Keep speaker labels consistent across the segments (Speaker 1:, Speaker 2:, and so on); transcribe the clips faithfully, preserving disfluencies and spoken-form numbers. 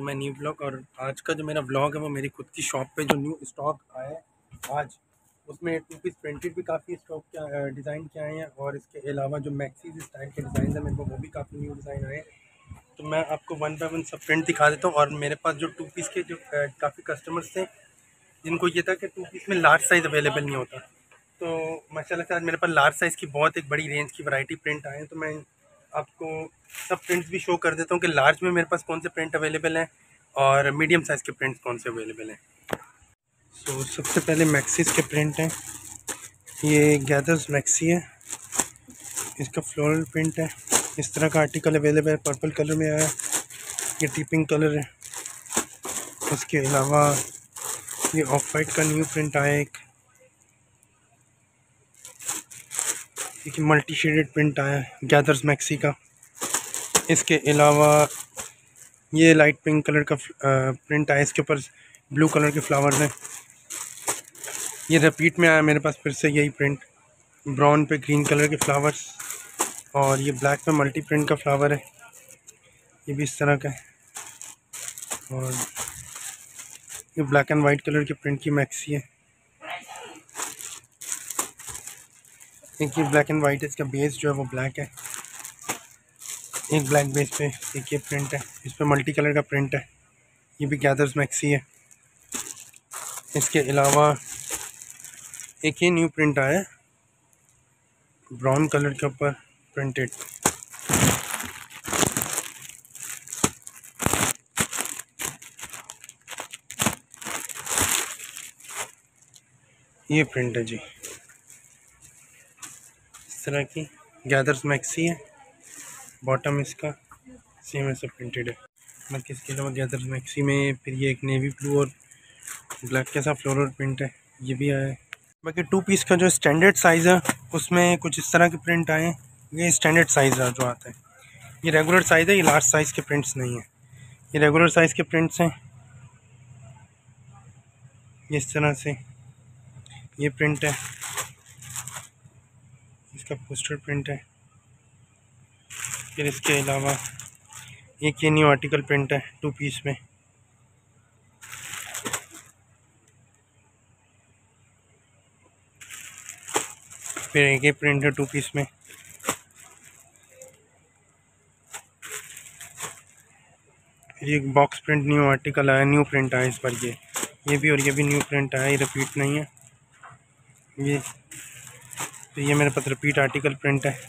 Speaker 1: My new blog. और आज का जो मेरा ब्लॉग है वो मेरी खुद की शॉप पे जो न्यू स्टॉक आया है आज, उसमें टू पीस प्रिंटेड भी काफ़ी स्टॉक क्या डिज़ाइन के आए हैं, और इसके अलावा जो मैक्सीज स्टाइल के डिज़ाइन है मेरे को वो भी काफ़ी न्यू डिज़ाइन आए हैं। तो मैं आपको वन बाय वन सब प्रिंट दिखा देता हूँ। और मेरे पास जो टू पीस के जो काफ़ी कस्टमर्स थे जिनको ये था कि टू पीस में लार्ज साइज़ अवेलेबल नहीं होता, तो माशाल्लाह से आज मेरे पास लार्ज साइज़ की बहुत एक बड़ी रेंज की वैरायटी प्रिंट आए हैं। तो मैं आपको सब प्रिंट्स भी शो कर देता हूँ कि लार्ज में मेरे पास कौन से प्रिंट अवेलेबल हैं और मीडियम साइज़ के प्रिंट्स कौन से अवेलेबल हैं। सो so, सबसे पहले मैक्सीज के प्रिंट हैं। ये गैदर्स मैक्सी है, इसका फ्लोरल प्रिंट है। इस तरह का आर्टिकल अवेलेबल है, पर्पल कलर में आया है, ये टीपिंग कलर है। इसके अलावा ये ऑफ वाइट का न्यू प्रिंट आया है, एक एक मल्टी शेडेड प्रिंट आया है गैदर्स मैक्सी का। इसके अलावा ये लाइट पिंक कलर का प्रिंट आया, इसके ऊपर ब्लू कलर के फ्लावर्स हैं। ये रिपीट में आया मेरे पास फिर से यही प्रिंट, ब्राउन पे ग्रीन कलर के फ्लावर्स, और ये ब्लैक पे मल्टी प्रिंट का फ्लावर है, ये भी इस तरह का है। और ये ब्लैक एंड वाइट कलर के प्रिंट की मैक्सी है। एक ये ब्लैक एंड वाइट है, इसका बेस जो है वो ब्लैक है, एक ब्लैक बेस पे एक ये प्रिंट है, इस पर मल्टी कलर का प्रिंट है, ये भी गैदर्स मैक्सी है। इसके अलावा एक ये न्यू प्रिंट आया है ब्राउन कलर के ऊपर प्रिंटेड, ये प्रिंट है जी इस तरह की, गैदर्स मैक्सी है। बॉटम इसका सेम ऐसा प्रिंटेड है। बाकी इसके अलावा गैदर्स मैक्सी में फिर ये एक नेवी ब्लू और ब्लैक के साथ फ्लोरल प्रिंट है, ये भी आया है। बाकी टू पीस का जो स्टैंडर्ड साइज़ है उसमें कुछ इस तरह के प्रिंट आए हैं, ये स्टैंडर्ड साइज़ है जो आता है। ये रेगुलर साइज़ है, ये लार्ज साइज़ के प्रिंट्स नहीं है, ये रेगुलर साइज़ के प्रिंट्स हैं। ये इस तरह से ये प्रिंट है, इसका पोस्टर प्रिंट है। फिर इसके अलावा एक ये न्यू आर्टिकल प्रिंट है टू पीस में, फिर एक ये प्रिंट है टू पीस में। फिर एक बॉक्स प्रिंट न्यू आर्टिकल आया, न्यू प्रिंट आया इस बार, ये ये भी और ये भी न्यू प्रिंट आया, ये रिपीट नहीं है। ये तो ये मेरे पास रिपीट आर्टिकल प्रिंट है,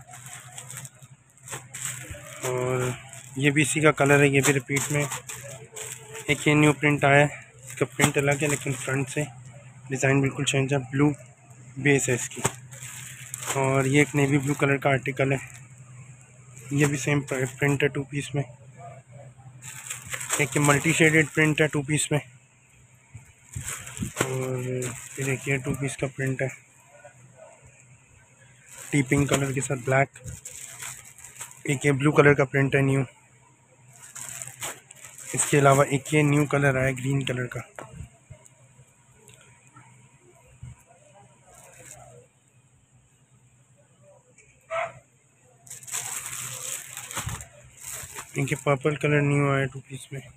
Speaker 1: और ये भी इसी का कलर है, ये भी रिपीट में। एक ये न्यू प्रिंट आया है, इसका प्रिंट अलग है लेकिन फ्रंट से डिज़ाइन बिल्कुल चेंज है, ब्लू बेस है इसकी। और ये एक नेवी ब्लू कलर का आर्टिकल है, ये भी सेम प्रिंट है टू पीस में। एक ये मल्टी शेडेड प्रिंट है टू पीस में, और फिर एक ये टू पीस का प्रिंट है टी पिंक कलर के साथ ब्लैक। एक ये ब्लू कलर का प्रिंट है न्यू। इसके अलावा एक ये न्यू कलर आया ग्रीन कलर का। एक ये पर्पल कलर न्यू आया टू पीस में।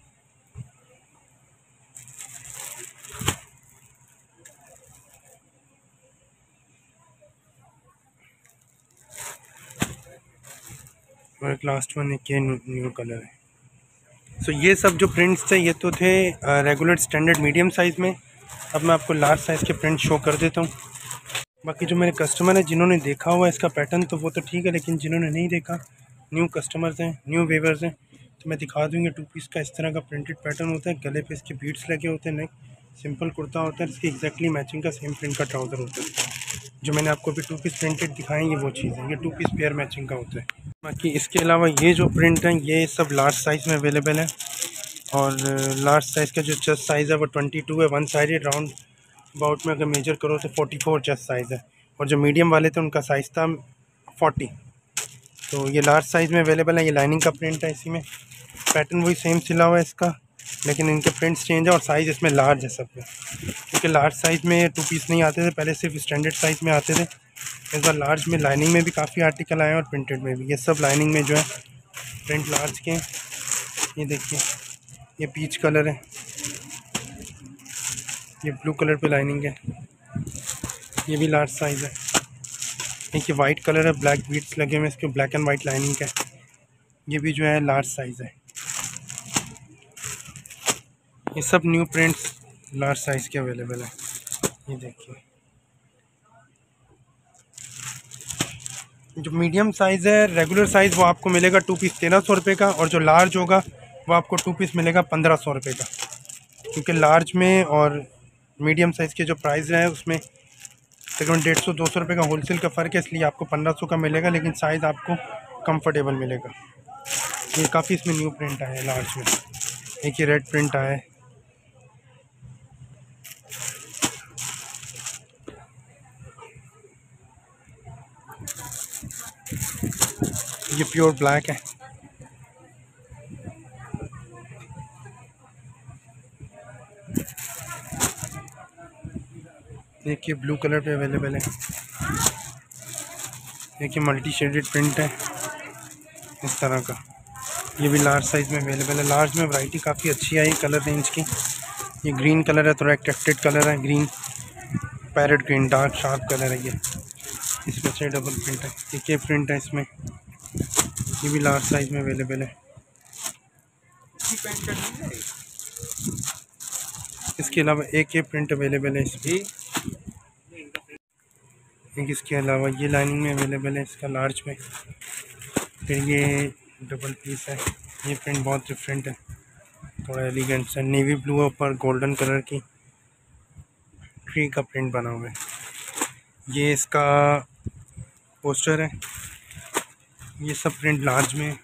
Speaker 1: और एक लास्ट वन एक ये न्यू कलर है। सो so, ये सब जो प्रिंट्स थे ये तो थे रेगुलर स्टैंडर्ड मीडियम साइज़ में। अब मैं आपको लार्ज साइज़ के प्रिंट शो कर देता हूँ। बाकी जो मेरे कस्टमर हैं जिन्होंने देखा हुआ है इसका पैटर्न तो वो तो ठीक है, लेकिन जिन्होंने नहीं देखा, न्यू कस्टमर्स हैं, न्यू वेवर्स हैं, तो मैं दिखा दूँगी। टू पीस का इस तरह का प्रिंटेड पैटर्न होता है, गले पे इसके बीड्स लगे होते हैं, नेक सिंपल कुर्ता होता है, इसकी एग्जैक्टली मैचिंग का सेम प्रिंट का ट्राउज़र होता है। जो मैंने आपको अभी टू पीस प्रिंटेड दिखाएँ ये वो चीज़ है, ये टू पीस पेयर मैचिंग का होता है। बाकी इसके अलावा ये जो प्रिंट हैं ये सब लार्ज साइज़ में अवेलेबल है, और लार्ज साइज़ का जो चेस्ट साइज़ है वो ट्वेंटी टू है, वन साइडेड राउंड अबाउट में अगर मेजर करो तो फोर्टी फोर चेस्ट साइज़ है, और जो मीडियम वाले थे उनका साइज़ था फोर्टी। तो ये लार्ज साइज़ में अवेलेबल है। ये लाइनिंग का प्रिंट है, इसी में पैटर्न वही सेम सिला हुआ है इसका, लेकिन इनके प्रिंट्स चेंज है, और साइज़ इसमें लार्ज है सब में, क्योंकि लार्ज साइज़ में टू पीस नहीं आते थे पहले, सिर्फ स्टैंडर्ड साइज़ में आते थे। इस बार लार्ज में लाइनिंग में भी काफ़ी आर्टिकल आए हैं और प्रिंटेड में भी। ये सब लाइनिंग में जो है प्रिंट लार्ज के हैं, ये देखिए ये पीच कलर है, ये ब्लू कलर पे लाइनिंग है, ये भी लार्ज साइज़ है। एक ये वाइट कलर है, ब्लैक बीट्स लगे हुए इसके, ब्लैक एंड वाइट लाइनिंग है, ये भी जो है लार्ज साइज़ है। ये सब न्यू प्रिंट्स लार्ज साइज़ के अवेलेबल है। ये देखिए, जो मीडियम साइज़ है रेगुलर साइज़ वो आपको मिलेगा टू पीस तेरह सौ रुपये का, और जो लार्ज होगा वो आपको टू पीस मिलेगा पंद्रह सौ रुपये का। क्योंकि लार्ज में और मीडियम साइज़ के जो प्राइस है उसमें तकरीबन डेढ़ सौ दो सौ रुपये का होलसेल का फ़र्क है, इसलिए आपको पंद्रह सौ का मिलेगा, लेकिन साइज़ आपको कंफर्टेबल मिलेगा। ये काफ़ी इसमें न्यू प्रिंट आया है लार्ज में। एक ये रेड प्रिंट आया है, ये प्योर ब्लैक है। एक ये ब्लू कलर पे अवेलेबल है, एक ये मल्टी शेडेड प्रिंट है इस तरह का, ये भी लार्ज साइज़ में अवेलेबल है। लार्ज में वैरायटी काफ़ी अच्छी आई कलर रेंज की। ये ग्रीन कलर है, थोड़ा एक्टेक्टेड कलर है, green parrot green, dark sharp colour है ये, इसमें से डबल प्रिंट है। एक ये प्रिंट है इसमें, ये भी लार्ज साइज़ में अवेलेबल है। इसके अलावा एक ये प्रिंट अवेलेबल है इसमें, एक इसके अलावा ये लाइनिंग में अवेलेबल है इसका लार्ज में। फिर ये डबल पीस है, ये प्रिंट बहुत डिफरेंट है, थोड़ा एलिगेंट सा, नेवी ब्लू है ऊपर गोल्डन कलर की ट्री का प्रिंट बना हुआ है। ये इसका पोस्टर है। ये सब प्रिंट लार्ज में,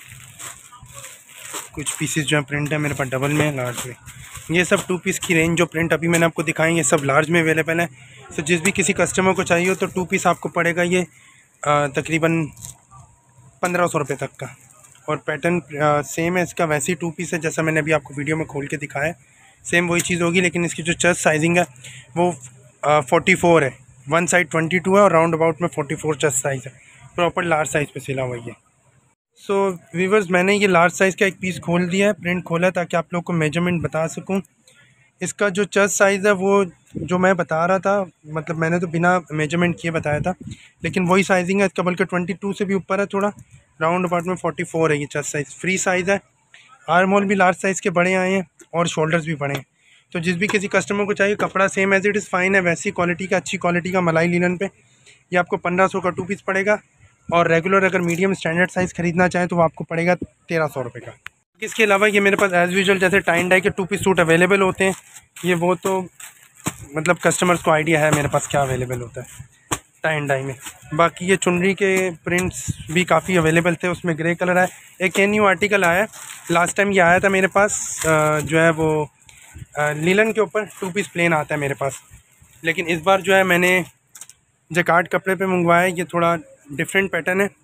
Speaker 1: कुछ पीसेस जो है प्रिंट है मेरे पास डबल में, लार्ज में। ये सब टू पीस की रेंज जो प्रिंट अभी मैंने आपको दिखाई ये सब लार्ज में अवेलेबल है। तो जिस भी किसी कस्टमर को चाहिए हो तो टू पीस आपको पड़ेगा ये तकरीबन पंद्रह सौ रुपये तक का। और पैटर्न सेम है इसका, वैसे ही टू पीस है जैसा मैंने अभी आपको वीडियो में खोल के दिखाया है, सेम वही चीज़ होगी, लेकिन इसकी जो चेस्ट साइजिंग है वो फोर्टी फोर है, वन साइड ट्वेंटी टू है और राउंड अबाउट में फोर्टी फोर चेस्ट साइज़ है, प्रॉपर लार्ज साइज़ पे सिला हुआ है। सो व्यूवर्स, मैंने ये लार्ज साइज़ का एक पीस खोल दिया है, प्रिंट खोला ताकि आप लोग को मेजरमेंट बता सकूं। इसका जो चेस्ट साइज़ है वो जो मैं बता रहा था, मतलब मैंने तो बिना मेजरमेंट किए बताया था, लेकिन वही साइजिंग है इसका, बल्कि ट्वेंटी टू से भी ऊपर है थोड़ा, राउंड अबाउट में फोर्टी फोर है ये चेस्ट साइज़। फ्री साइज़ है, आर्म होल भी लार्ज साइज़ के बड़े आए हैं और शोल्डर्स भी बड़े हैं। तो जिस भी किसी कस्टमर को चाहिए, कपड़ा same as it is fine है, वैसी क्वालिटी का, अच्छी क्वालिटी का मलाई लिनन पे ये आपको पंद्रह सौ का टू पीस पड़ेगा। और रेगुलर अगर मीडियम स्टैंडर्ड साइज़ ख़रीदना चाहें तो वो आपको पड़ेगा तेरह सौ रुपये का। इसके अलावा ये मेरे पास एज़ यूजुअल जैसे टाई एंड डाई के टू पीस सूट अवेलेबल होते हैं, ये वो तो मतलब कस्टमर्स को आइडिया है मेरे पास क्या अवेलेबल होता है टाई एंड डाई में। बाकी ये चुनरी के प्रिंट्स भी काफ़ी अवेलेबल थे, उसमें ग्रे कलर है। एक ये न्यू आर्टिकल आया है, लास्ट टाइम ये आया था मेरे पास जो है वो लीलन के ऊपर टू पीस प्लेन आता है मेरे पास, लेकिन इस बार जो है मैंने जैकार्ड कपड़े पे मंगवाया है। ये थोड़ा डिफरेंट पैटर्न है,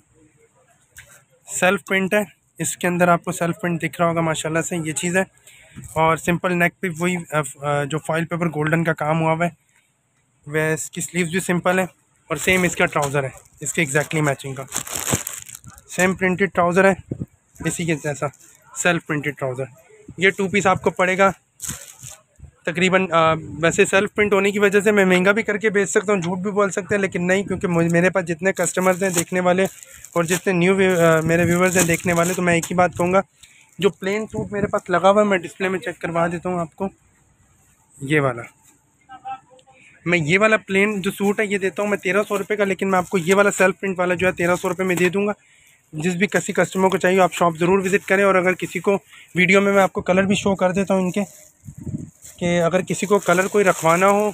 Speaker 1: सेल्फ प्रिंट है, इसके अंदर आपको सेल्फ प्रिंट दिख रहा होगा माशाल्लाह से, ये चीज़ है। और सिंपल नेक पे वही जो फॉइल पेपर गोल्डन का काम हुआ हुआ है, वह इसकी स्लीव्स भी सिंपल है और सेम इसका ट्राउज़र है, इसके एग्जैक्टली मैचिंग का सेम प्रिंटेड ट्राउज़र है, इसी के जैसा सेल्फ प्रिंटेड ट्राउज़र। ये टू पीस आपको पड़ेगा तकरीबन, वैसे सेल्फ प्रिंट होने की वजह से मैं महंगा भी करके बेच सकता हूँ, झूठ भी बोल सकते हैं, लेकिन नहीं, क्योंकि मेरे पास जितने कस्टमर्स हैं देखने वाले और जितने न्यू मेरे व्यूवर्स हैं देखने वाले, तो मैं एक ही बात कहूँगा, जो प्लेन सूट मेरे पास लगा हुआ है मैं डिस्प्ले में चेक करवा देता हूँ आपको। ये वाला मैं ये वाला प्लेन जो सूट है ये देता हूँ मैं तेरह सौ रुपये का, लेकिन मैं आपको ये वाला सेल्फ प्रिंट वाला जो है तेरह सौ रुपये में दे दूँगा। जिस भी किसी कस्टमर को चाहिए आप शॉप ज़रूर विज़िट करें। और अगर किसी को वीडियो में मैं आपको कलर भी शो कर देता हूँ इनके, कि अगर किसी को कलर कोई रखवाना हो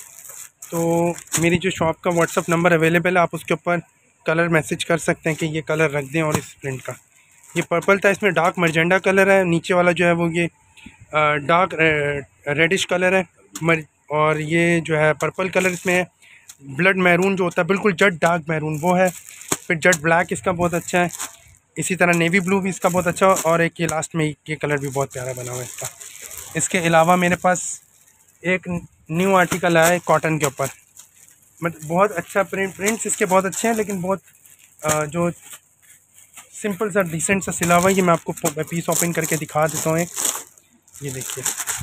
Speaker 1: तो मेरी जो शॉप का व्हाट्सअप नंबर अवेलेबल है, आप उसके ऊपर कलर मैसेज कर सकते हैं कि ये कलर रख दें। और इस प्रिंट का ये पर्पल था, इसमें डार्क मर्जेंडा कलर है, नीचे वाला जो है वो ये डार्क रेडिश कलर है, और ये जो है पर्पल कलर इसमें है। ब्लड मैरून जो होता है बिल्कुल जट डार्क मैरून वो है, फिर जट ब्लैक इसका बहुत अच्छा है, इसी तरह नेवी ब्लू भी इसका बहुत अच्छा, और एक ये लास्ट में ये कलर भी बहुत प्यारा बना हुआ है इसका। इसके अलावा मेरे पास एक न्यू आर्टिकल आया है कॉटन के ऊपर, मतलब बहुत अच्छा प्रिंट प्रिंट्स इसके बहुत अच्छे हैं, लेकिन बहुत आ, जो सिंपल सा डिसेंट सा सिला हुआ है। ये मैं आपको पीस ओपन करके दिखा देता हूँ एक, ये देखिए,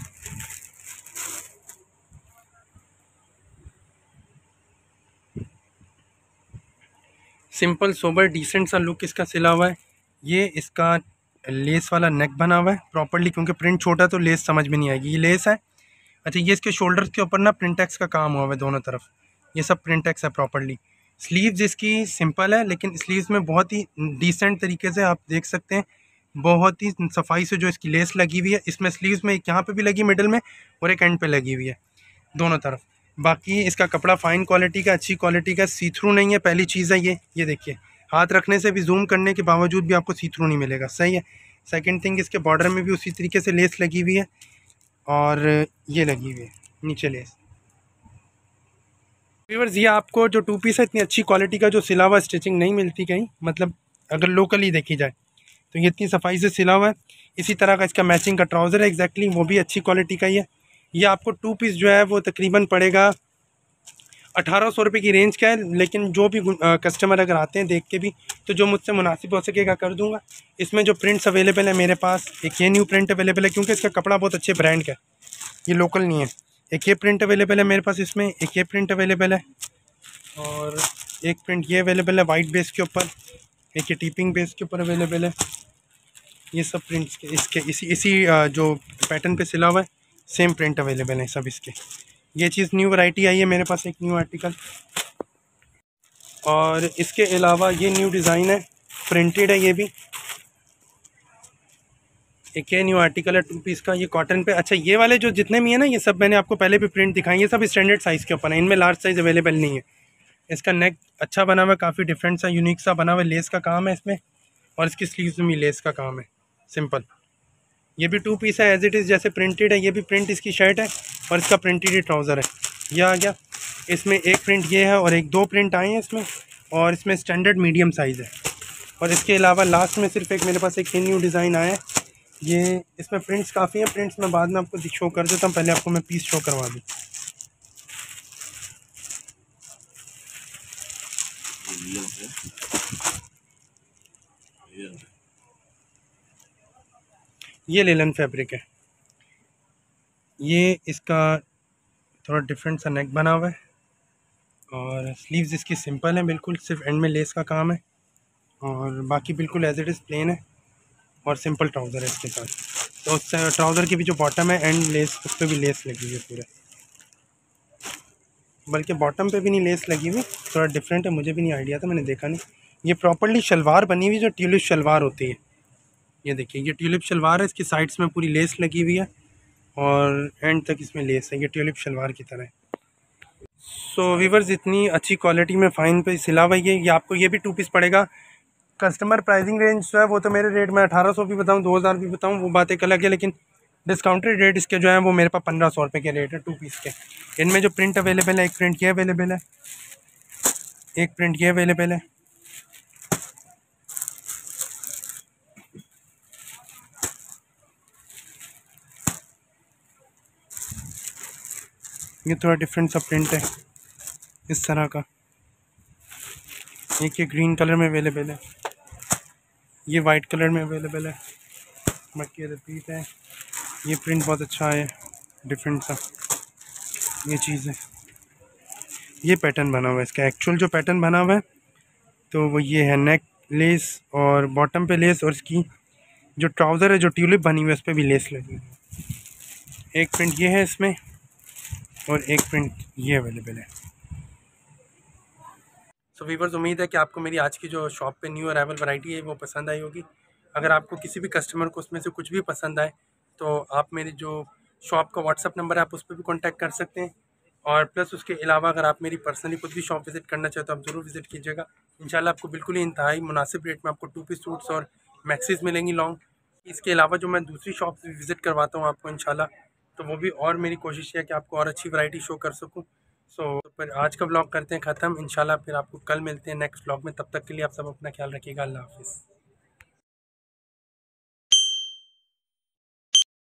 Speaker 1: सिंपल सोबर डिसेंट सा लुक इसका सिला हुआ है। ये इसका लेस वाला नेक बना हुआ है प्रॉपरली, क्योंकि प्रिंट छोटा तो लेस समझ में नहीं आएगी। ये लेस है। अच्छा, ये इसके शोल्डर्स के ऊपर ना प्रिंटेक्स का काम हुआ है दोनों तरफ, ये सब प्रिंटेक्स है प्रॉपरली। स्लीव्स इसकी सिंपल है, लेकिन स्लीव्स में बहुत ही डिसेंट तरीके से आप देख सकते हैं, बहुत ही सफाई से जो इसकी लेस लगी हुई है। इसमें स्लीव्स में एक यहाँ पे भी लगी मिडिल में, और एक एंड पे लगी हुई है दोनों तरफ। बाकी इसका कपड़ा फाइन क्वालिटी का, अच्छी क्वालिटी का, सी थ्रू नहीं है, पहली चीज़ है ये। ये देखिए, हाथ रखने से भी जूम करने के बावजूद भी आपको सी थ्रू नहीं मिलेगा, सही है। सेकंड थिंग, इसके बॉर्डर में भी उसी तरीके से लेस लगी हुई है, और ये लगी हुई है नीचे लेस। व्यूअर्स, ये आपको जो टू पीस है इतनी अच्छी क्वालिटी का जो सिला हुआ स्टिचिंग नहीं मिलती कहीं, मतलब अगर लोकली देखी जाए तो ये इतनी सफाई से सिला हुआ है। इसी तरह का इसका मैचिंग का ट्राउज़र है एग्जैक्टली, वो भी अच्छी क्वालिटी का ही है। ये आपको टू पीस जो है वो तकरीबन पड़ेगा अठारह सौ रुपये की रेंज का है, लेकिन जो भी कस्टमर अगर आते हैं देख के भी, तो जो मुझसे मुनासिब हो सकेगा कर दूंगा। इसमें जो प्रिंट्स अवेलेबल है मेरे पास, एक ये न्यू प्रिंट अवेलेबल है, क्योंकि इसका कपड़ा बहुत अच्छे ब्रांड का है, ये लोकल नहीं है। एक ये प्रिंट अवेलेबल है मेरे पास इसमें, एक ये प्रिंट अवेलेबल है, और एक प्रिंट ये अवेलेबल है वाइट बेस के ऊपर, एक ये टीपिंग बेस के ऊपर अवेलेबल है। ये सब प्रिंट्स के इसके इसी इसी जो पैटर्न पे सिला हुआ है, सेम प्रिंट अवेलेबल है सब इसके। ये चीज़ न्यू वैरायटी आई है मेरे पास, एक न्यू आर्टिकल। और इसके अलावा ये न्यू डिज़ाइन है, प्रिंटेड है ये भी, एक ये न्यू आर्टिकल है टू पीस का, ये कॉटन पे। अच्छा, ये वाले जो जितने भी हैं ना, ये सब मैंने आपको पहले भी प्रिंट दिखाई, ये सब स्टैंडर्ड साइज़ के ऊपर है, इनमें लार्ज साइज़ अवेलेबल नहीं है। इसका नेक अच्छा बना हुआ है, काफ़ी डिफरेंट सा यूनिक सा बना हुआ है, लेस का काम है इसमें, और इसकी स्लीव्स में लेस का काम है सिंपल। ये भी टू पीस है एज इट इज़, जैसे प्रिंटेड है, ये भी प्रिंट इसकी शर्ट है, और इसका प्रिंटेड ही ट्राउज़र है। यह आ गया, इसमें एक प्रिंट ये है, और एक दो प्रिंट आए हैं इसमें, और इसमें स्टैंडर्ड मीडियम साइज़ है। और इसके अलावा लास्ट में सिर्फ एक मेरे पास एक न्यू डिज़ाइन आया है, ये इसमें प्रिंट्स काफ़ी हैं, प्रिंट्स मैं बाद में आपको शो कर देता हूँ, पहले आपको मैं पीस शो करवा दूँ। ये लेलन फैब्रिक है, ये इसका थोड़ा डिफरेंट सा नेक बना हुआ है, और स्लीव्स इसकी सिंपल है बिल्कुल, सिर्फ एंड में लेस का काम है, और बाकी बिल्कुल एज इट इज़ प्लेन है, और सिंपल ट्राउज़र है इसके साथ। तो उस ट्राउज़र की भी जो बॉटम है एंड लेस, उस पर भी लेस लगी हुई है पूरे, बल्कि बॉटम पे भी नहीं लेस लगी हुई, थोड़ा डिफरेंट है, मुझे भी नहीं आइडिया था, मैंने देखा नहीं। ये प्रॉपर्ली शलवार बनी हुई जो ट्यूलिप शलवार होती है, ये देखिए, ये ट्यूलिप शलवार है, इसकी साइड्स में पूरी लेस लगी हुई है, और एंड तक इसमें लेस है, ये ट्यूलिप शलवार की तरह है। सो वीवर्स, इतनी अच्छी क्वालिटी में फ़ाइन पे सिला हुआ है ये आपको, ये भी टू पीस पड़ेगा। कस्टमर प्राइसिंग रेंज जो है वो तो मेरे रेट में अठारह सौ भी बताऊँ, दो हज़ार भी बताऊँ, वो बात एक अलग है, लेकिन डिस्काउंटेड रेट इसके जो है वो मेरे पास पंद्रह सौ रुपये के रेट है टू पीस के। इनमें जो प्रिंट अवेलेबल है, एक प्रिंट ये अवेलेबल है, एक प्रिंट ये अवेलेबल है, ये थोड़ा डिफरेंट सा प्रिंट है इस तरह का, एक ये ग्रीन कलर में अवेलेबल है, ये वाइट कलर में अवेलेबल है, बाकी रिपीट है। ये प्रिंट बहुत अच्छा है, डिफरेंट सा ये चीज़ है। ये पैटर्न बना हुआ है इसका, एक्चुअल जो पैटर्न बना हुआ है तो वो ये है, नेक लेस और बॉटम पे लेस, और इसकी जो ट्राउज़र है जो ट्यूलिप बनी हुई है उस पर भी लेस लगी हुई है। एक प्रिंट ये है इसमें, और एक प्रिंट ये अवेलेबल है। सो वीवर्स, उम्मीद है कि आपको मेरी आज की जो शॉप पे न्यू अराइवल वैरायटी है वो पसंद आई होगी। अगर आपको किसी भी कस्टमर को उसमें से कुछ भी पसंद आए तो आप मेरी जो शॉप का व्हाट्सअप नंबर है आप उस पर भी कांटेक्ट कर सकते हैं, और प्लस उसके अलावा अगर आप मेरी पर्सनली खुद भी शॉप विज़िट करना चाहते हो तो आप ज़रूर विज़िट कीजिएगा। इंशाल्लाह आपको बिल्कुल ही इंतहाई मुनासिब रेट में आपको टू पीस सूट्स और मैक्सीज मिलेंगी लॉन्ग। इसके अलावा जो मैं दूसरी शॉप विज़िट करवाता हूँ आपको इंशाल्लाह, तो वो भी और मेरी कोशिश है कि आपको और अच्छी वैरायटी शो कर सकूँ। सो so, फिर आज का व्लॉग करते हैं ख़त्म, इंशाल्लाह फिर आपको कल मिलते हैं नेक्स्ट व्लॉग में। तब तक के लिए आप सब अपना ख्याल रखिएगा। अल्लाह हाफ़िज़।